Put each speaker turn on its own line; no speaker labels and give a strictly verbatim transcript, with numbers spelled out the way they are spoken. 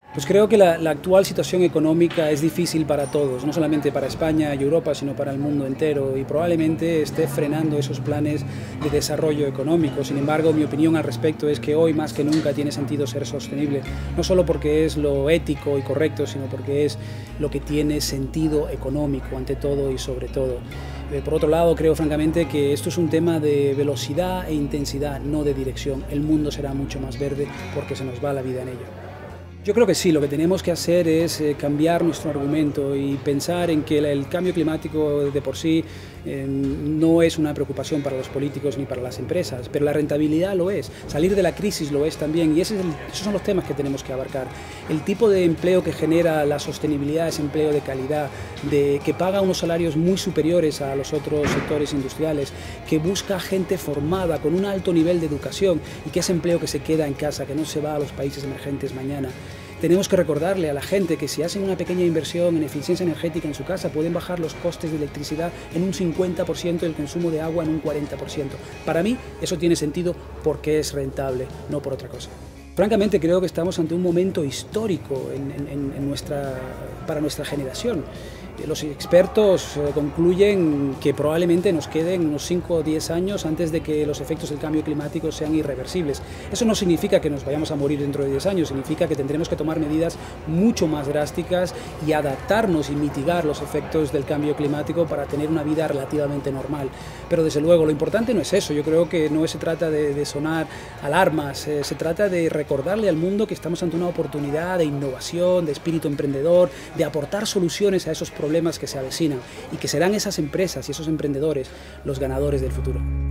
Pues creo que la, la actual situación económica es difícil para todos, no solamente para España y Europa, sino para el mundo entero, y probablemente esté frenando esos planes de desarrollo económico. Sin embargo, mi opinión al respecto es que hoy más que nunca tiene sentido ser sostenible, no solo porque es lo ético y correcto, sino porque es lo que tiene sentido económico ante todo y sobre todo. Eh, por otro lado, creo francamente que esto es un tema de velocidad e intensidad, no de dirección. El mundo será mucho más verde porque se nos va la vida en ello. Yo creo que sí, lo que tenemos que hacer es eh, cambiar nuestro argumento y pensar en que el, el cambio climático de por sí eh, no es una preocupación para los políticos ni para las empresas, pero la rentabilidad lo es, salir de la crisis lo es también, y ese es el, esos son los temas que tenemos que abarcar. El tipo de empleo que genera la sostenibilidad es empleo de calidad, de, que paga unos salarios muy superiores a los otros sectores industriales, que busca gente formada con un alto nivel de educación y que es empleo que se queda en casa, que no se va a los países emergentes mañana. Tenemos que recordarle a la gente que si hacen una pequeña inversión en eficiencia energética en su casa pueden bajar los costes de electricidad en un cincuenta por ciento y el consumo de agua en un cuarenta por ciento. Para mí eso tiene sentido porque es rentable, no por otra cosa. Francamente creo que estamos ante un momento histórico en, en, en nuestra, para nuestra generación. Los expertos concluyen que probablemente nos queden unos cinco o diez años antes de que los efectos del cambio climático sean irreversibles. Eso no significa que nos vayamos a morir dentro de diez años, significa que tendremos que tomar medidas mucho más drásticas y adaptarnos y mitigar los efectos del cambio climático para tener una vida relativamente normal. Pero desde luego lo importante no es eso, yo creo que no se trata de, de sonar alarmas, eh, se trata de recordarle al mundo que estamos ante una oportunidad de innovación, de espíritu emprendedor, de aportar soluciones a esos problemas problemas que se avecinan y que serán esas empresas y esos emprendedores los ganadores del futuro.